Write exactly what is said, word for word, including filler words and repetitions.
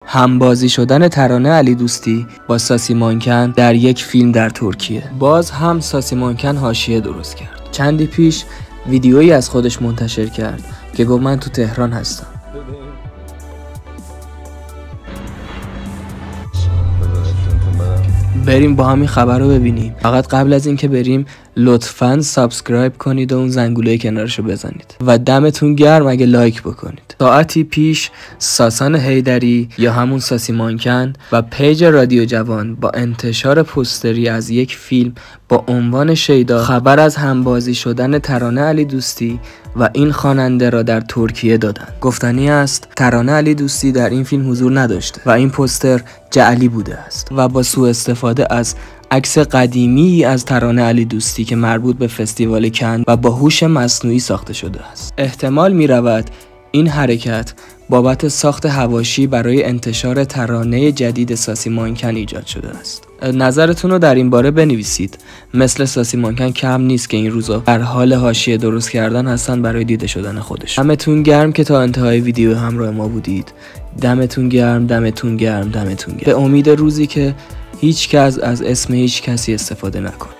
همبازی شدن ترانه علیدوستی با ساسی مانکن در یک فیلم در ترکیه. باز هم ساسی مانکن حاشیه درست کرد. چندی پیش ویدیویی از خودش منتشر کرد که گفت من تو تهران هستم. بریم با همین خبر رو ببینیم. فقط قبل از اینکه بریم لطفاً سابسکرایب کنید و اون زنگوله کنارشو بزنید و دمتون گرم اگه لایک بکنید. ساعتی پیش ساسان حیدری یا همون ساسی مانکن و پیج رادیو جوان با انتشار پوستری از یک فیلم با عنوان شیدا خبر از همبازی شدن ترانه علیدوستی و این خواننده را در ترکیه دادند. گفتنی است ترانه علیدوستی در این فیلم حضور نداشته و این پوستر جعلی بوده است و با سوء استفاده از عکس قدیمی از ترانه علیدوستی که مربوط به فستیوال کن و با هوش مصنوعی ساخته شده است. احتمال می رود این حرکت بابت ساخت حواشی برای انتشار ترانه جدید ساسی مانکن ایجاد شده است. نظرتون رو در این باره بنویسید. مثل ساسی مانکن کم نیست که این روزا در حال حاشیه درست کردن هستن برای دیده شدن خودش. دمتون گرم که تا انتهای ویدیو همراه ما بودید. دمتون گرم، دمتون گرم، دمتون گرم. به امید روزی که هیچ کس از اسم هیچ کسی استفاده نکنه.